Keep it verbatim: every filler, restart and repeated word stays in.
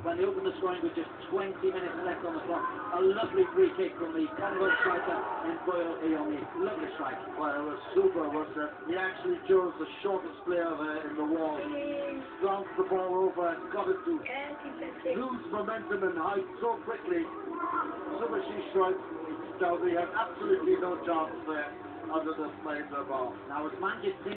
when they opened the scoring with just twenty minutes left on the clock. A lovely free kick from the Congo striker, mboyo iyomi. Lovely strike. Well, it was super, wasn't it? He actually chose the shortest player uh, in the wall. Bounced the ball over and got it to lose momentum and height so quickly. Super she strike. He had absolutely no chance there under the flame of the ball. Now it's Manchester